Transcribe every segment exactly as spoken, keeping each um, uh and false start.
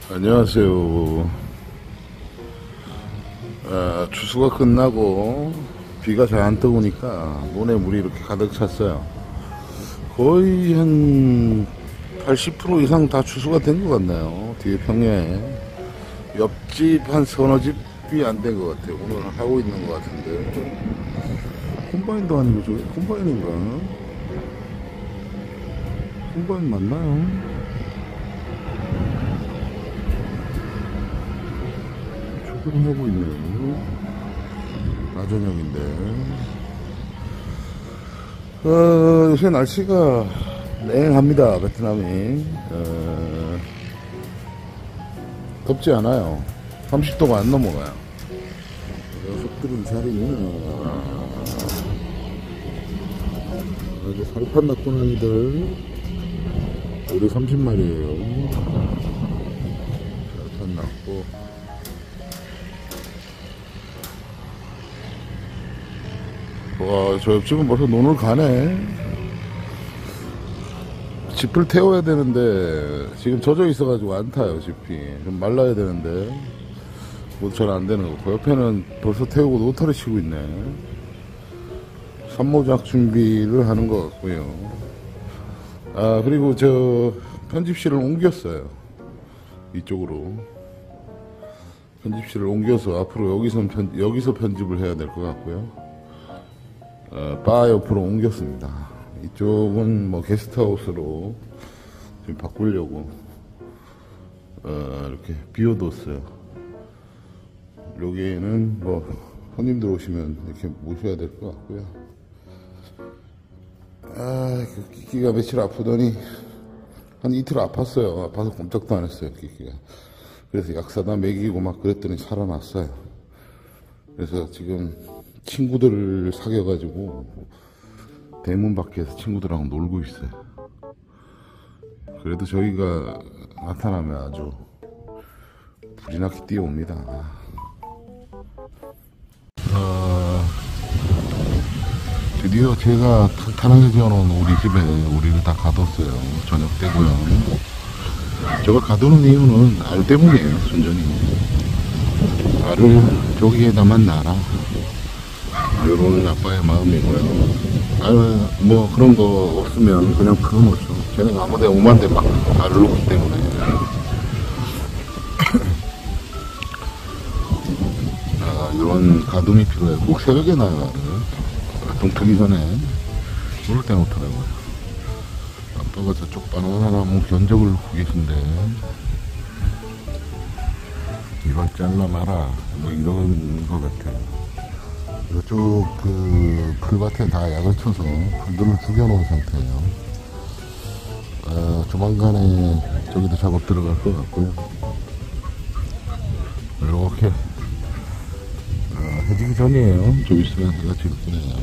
안녕하세요. 아, 추수가 끝나고 비가 잘 안 떠오니까 논에 물이 이렇게 가득 찼어요. 거의 한 팔십 퍼센트 이상 다 추수가 된 것 같나요? 뒤에 평야에 옆집 한 서너 집이 안 된 것 같아요. 오늘 하고 있는 것 같은데 콤바인도 아니고 저게 콤바인인가? 콤바인 맞나요? 하고 있네요. 낮저녁인데. 어, 요새 날씨가 냉합니다. 베트남이. 어, 덥지 않아요. 삼십 도가 안 넘어가요. 녀석들은 자리는 아주 살판 나쁜 아이들. 우리 삼십 마리에요. 살판 났고. 와, 저 옆집은 벌써 논을 가네. 짚을 태워야 되는데 지금 젖어 있어가지고 안 타요. 짚이 좀 말라야 되는데 뭐 잘 안 되는 거고, 옆에는 벌써 태우고 노타를 치고 있네. 산모작 준비를 하는 것 같고요. 아, 그리고 저 편집실을 옮겼어요. 이쪽으로 편집실을 옮겨서 앞으로 여기서 편, 여기서 편집을 해야 될 것 같고요. 어, 바 옆으로 옮겼습니다. 이쪽은 뭐 게스트하우스로 지금 바꾸려고 어, 이렇게 비워뒀어요. 여기에는 뭐 손님들 오시면 이렇게 모셔야 될 것 같고요. 아, 그 끼끼가 며칠 아프더니 한 이틀 아팠어요. 아파서 꼼짝도 안 했어요, 끼끼가. 그래서 약 사다 먹이고 막 그랬더니 살아났어요. 그래서 지금 친구들을 사귀어가지고 대문 밖에서 친구들하고 놀고 있어요. 그래도 저희가 나타나면 아주 불이 나게 뛰어옵니다. 어, 드디어 제가 탄탄하게 지어놓은 우리 집에 우리를 다 가뒀어요. 저녁 때고요. 저걸 가두는 이유는 알 때문이에요. 순전히 알을 저기에다만 놔라, 이런 아빠의 마음이고요. 아, 뭐 그런 거 없으면 그냥 풀어놓죠. 쟤네가 아무데 오만데 막 알을 놓기 때문에. 아, 이런 가둠이 필요해요. 꼭 새벽에 나요. 동 트기 전에 물을 떼놓더라고요. 아빠가 저쪽 바나나 나무 견적을 놓고 계신데 이걸 잘라 마라, 뭐 이런 거 같아요. 이쪽 그 풀밭에 다 약을 쳐서 풀들을 죽여놓은 상태예요. 아, 조만간에 저기도 작업 들어갈 것 같고요. 이렇게 아, 해지기 전이에요. 좀 있으면 해가 질 거네요.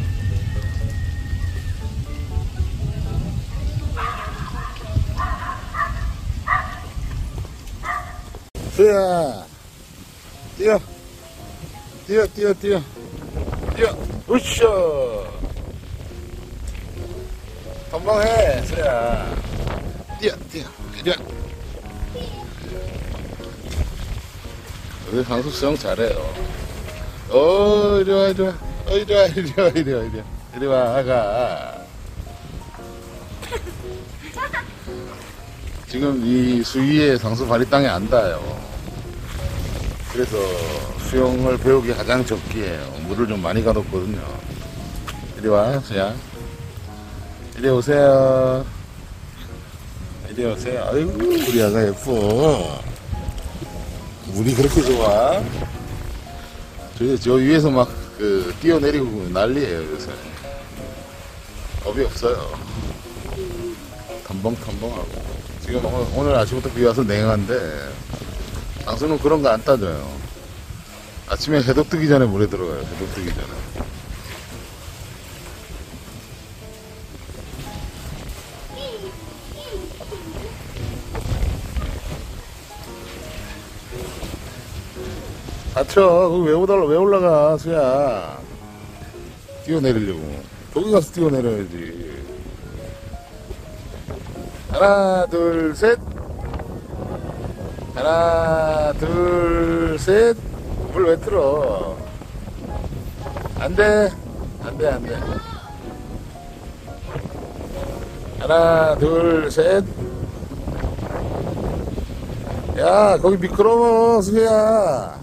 수야, 뛰어, 뛰어, 뛰어, 뛰어. 뛰어! 으쌰! 덤벙해, 수야. 뛰어, 뛰어, 뛰어. 우리 상수 수영 잘해요. 어, 이리와, 이리와. 어, 이리와, 이리와, 이리와, 이리와. 이리와, 아가. 지금 이 수위에 상수 발이 땅에 안 닿아요. 그래서 수영을 배우기 가장 적기에요. 물을 좀 많이 가뒀거든요. 이리 와, 수야. 이리 오세요. 이리 오세요. 아이고, 우리 아가 예뻐. 물이 그렇게 좋아? 저, 저 위에서 막, 그, 뛰어내리고 난리에요, 요새. 겁이 없어요. 텀벙텀벙하고. 지금 오늘, 오늘 아침부터 비 와서 냉한데, 상수는 그런 거 안 따져요. 아침에 해도 뜨기 전에 물에 들어가요. 해도 뜨기 전에. 다쳐. 왜 올라가, 왜 올라가, 수야. 뛰어내리려고. 저기 가서 뛰어내려야지. 하나, 둘, 셋. 하나, 둘, 셋. 물 왜 틀어? 안 돼. 안 돼, 안 돼. 하나, 둘, 셋. 야, 거기 미끄러워, 수혜야.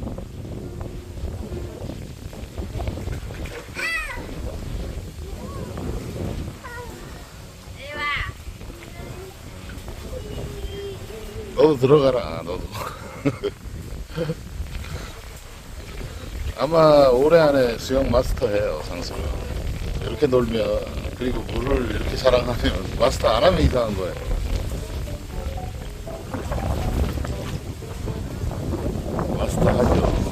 너도 들어가라, 너도. 아마 올해 안에 수영 마스터해요, 상수가. 이렇게 놀면, 그리고 물을 이렇게 사랑하면 마스터 안 하면 이상한 거예요. 마스터 하죠.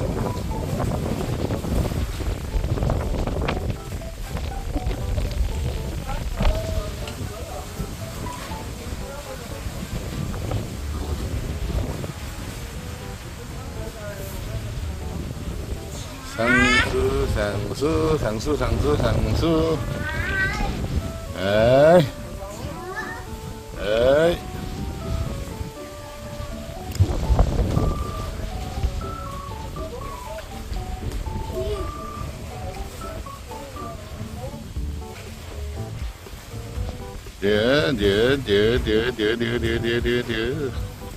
상수, 상수, 상수, 상수, 상수. 에이, 에이. 네, 네, 네, 네, 네, 네, 네, 네, 네, 네.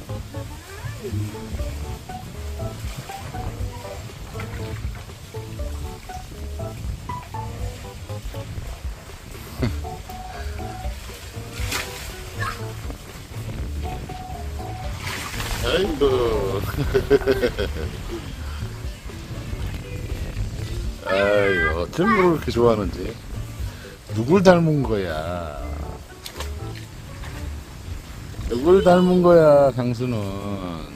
아이고. 아이고, 어쩜 물을 그렇게 좋아하는지. 누굴 닮은 거야? 누굴 닮은 거야, 강수는?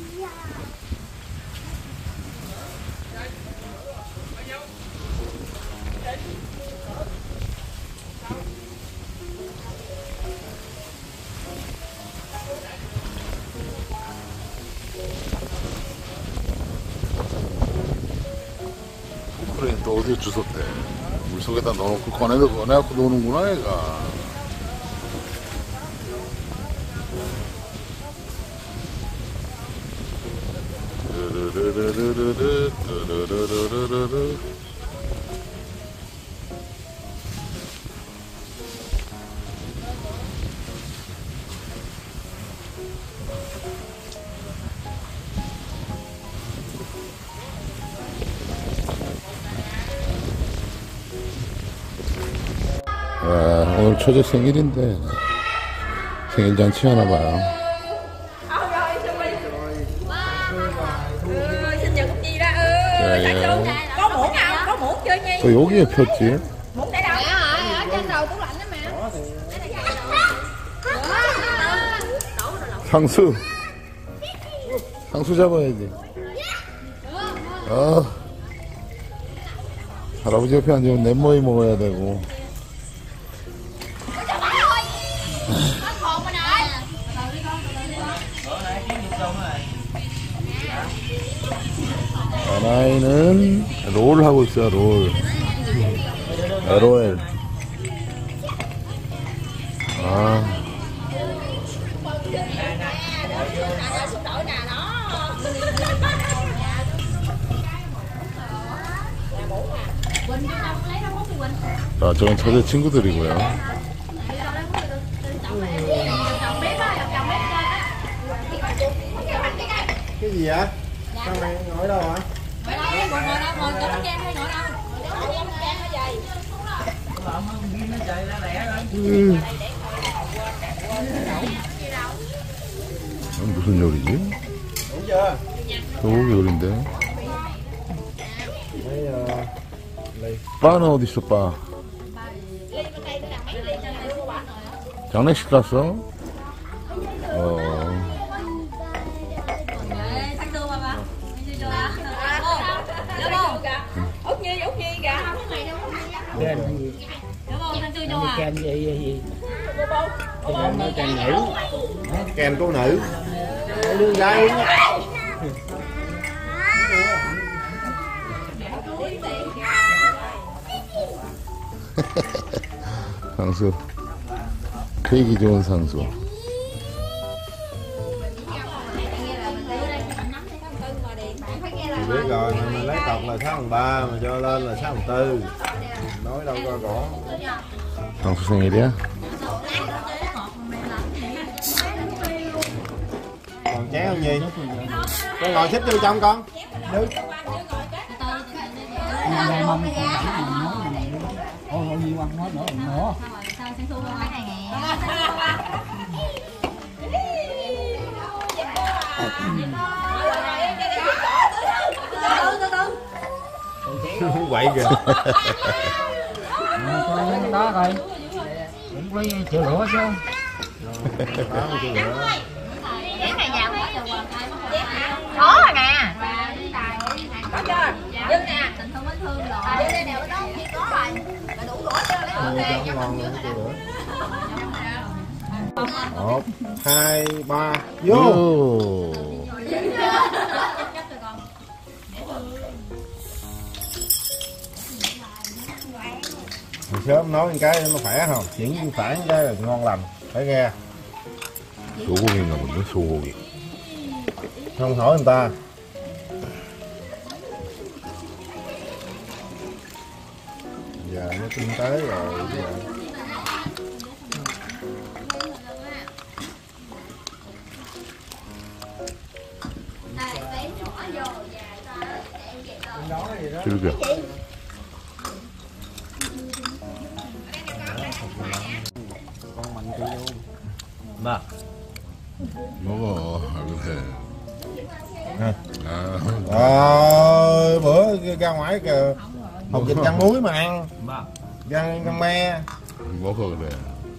그래, 또 어디에 주웠대? 물속에다 넣어놓고 꺼내서 꺼내갖고 노는구나, 얘가. 르르르르르르, 르르르르르르. 와, 오늘 처제 생일인데 생일 잔치 하나 봐요. 예, 예. Có muỗng không? Có muỗng chưa Nhi? 또 여기에 폈지? Muỗng để đâu? Ở trên đầu tủ lạnh đó mẹ. 상수 상수 잡아야지. 아, 할아버지 옆에 앉으면 넷모이 먹어야 되고. 아나이는 롤 하고 있어요. 롤 엘오엘. 아, 자, 저건 처제 친구들이고요. Cái gì vậy? Sao mày ngồi đâu hả? Ngồi đâu? Ngồi đâu? Ngồi cho bánh kem hay ngồi đâu? Ngồi cho bánh kem hay gì? 음. 이건 무슨 요리지? Đủ chưa? 소고기 요리인데. Bây giờ lì. 빠는 어디 있어, 빠? 장례식 갔어? 어. Thằng Tư bà bà. Út Nhi, Út Nhi kìa. Ken Đúng không? Thằng Tư vô à? Ken gì gì gì? Ken nói Ken nữ. Ken cô nữ. Đưa gái. 상수. 케이크 좋은 상수. biết rồi, mình lấy cọc là sáu phần ba, mà cho lên là sáu phần tư. Nói đâu có rõ. 장수 생일이야? Còn chén không gì? Con ngồi xích vô trong con. Đứng. Ngày mong nói này ôi ôi nhiều ăn nói nữa nữa Sao sáng thu cái này nè. Quậy kìa. coi đó coi cũng phải chịu lửa chứ. Đó chịu lửa. Chén này giàu hết rồi. Có rồi nè. Có chưa? Dưng nè. Tình thương mến thương rồi. À, đây nè, đó kia có rồi. Là đủ đũa chưa? Lấy Cho ngon luôn chịu lửa. Một, hai, ba, vô. 요. Hồi sớm nói một cái nó khỏe không? Chuyển phản cái là ngon lành. Phải nghe. 소고기인가 본데, 소고기. Không hỏi người ta. Giờ nó kinh tế rồi. Giờ. 즐겨. Con mình kêu vô. 나. 먹어, 그래. À. 아, Rồi bữa ra ngoài kìa hột vịt rang muối mà ăn. Rang rang me. 먹어, 그래.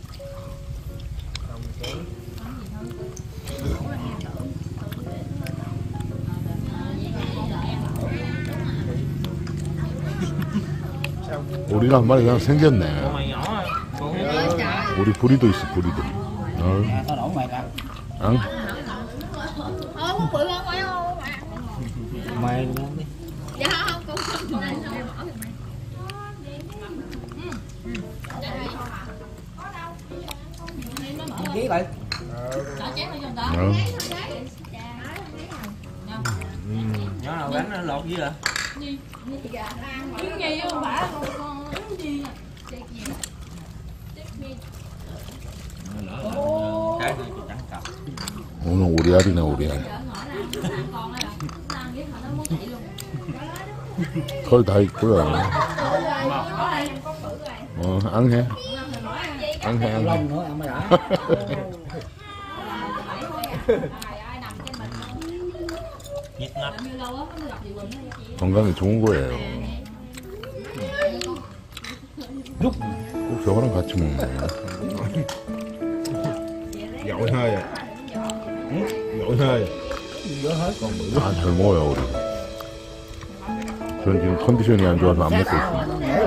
오리가 한 마리 그냥 생겼네. 오리 부리도 있어, 부리도. 어, Tao đổ mày ta 응? Không, bự hơn phải không? mày luôn đi Dạ không, con không. Này sao bỏ được mày? ký lại Chở chén đi cho người ta. 응. nhỏ nào gánh nó lột với à Cái gì không phải con con cái gì nè. cái này chẳng cặp 오늘 오리알이네, 오리알. 털 다 있고요. 어, 앙해. 앙해, 앙해. lông nữa ăn mới đã nhiệt ngập 건강에 좋은 거예요. 꼭 저거랑 같이 먹네. Dội hơi à. Dội hơi. 아, 잘 먹어요, 우리. 저는 지금 컨디션이 안 좋아서 안 먹고 있습니다.